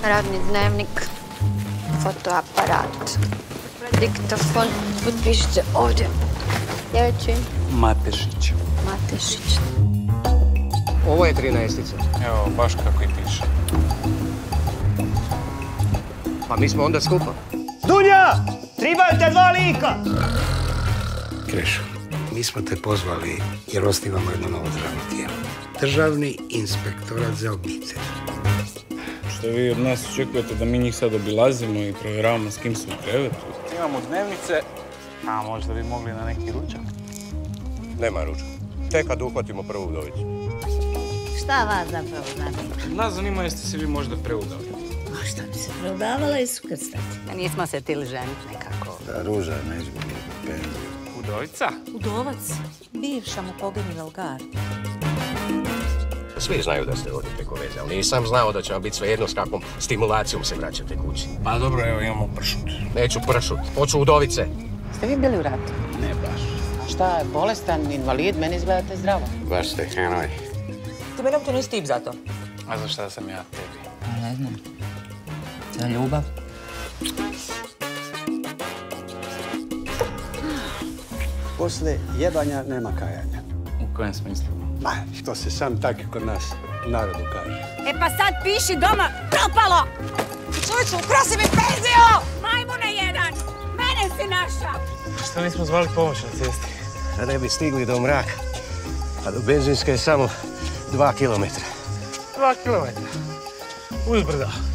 radni dnevnik, fotoaparat, diktafon. Potpišite ovdje. Sljedeći. Matešić. Matešić. Ovo je 13-ica. Evo, baš kako i piše. Pa mi smo onda skupa. Dunja! Trebaju te 2 lika! Krešo, mi smo te pozvali jer osnivamo jedno novo državno tijelo. Državni inspektorat za obitelj. Što vi od nas očekujete da mi njih sad obilazimo i provjeravamo s kim su u krevetu? Imamo dnevnice, a možda bi mogli na neki ručak? Nema ručka. Tek kad uhvatimo prvu udovicu. Šta vas zapravo zanima? Nas zanima jeste se vi možda preudali. A šta bi se preudavala i sukrstati? Da nismo se tili ženit nekako. Da, Ruža ne izgubi penziju. Udovica? Udovac, bivša mu poginula u gardi. Svi znaju da ste ovdje preko veze, ali nisam znao da će vam biti svejedno s kakvom stimulacijom se vraćate kući. Pa dobro, evo imamo pršut. Neću pršut, hoću udovice. Ste vi bili u ratu? Ne baš. A šta, bolestan, invalid, meni izgledate zdravo. Baš ste heroj. Ti meni uopće nisi tip za to. A za šta sam ja tebi? Ne znam. Za ljubav. Posle jebanja nema kajanja. U kojem smislu? Ma, što se sam tako kod nas u narodu kaže. E pa sad piši doma, propalo! Čuću, ukrasi mi penziju! Majmune jedan, mene si naša! Što nismo zvali pomoć na cesti? Da ne bi stigli do mraka, a do benzinske je samo 2 kilometra. 2 kilometra. Uzbrdo.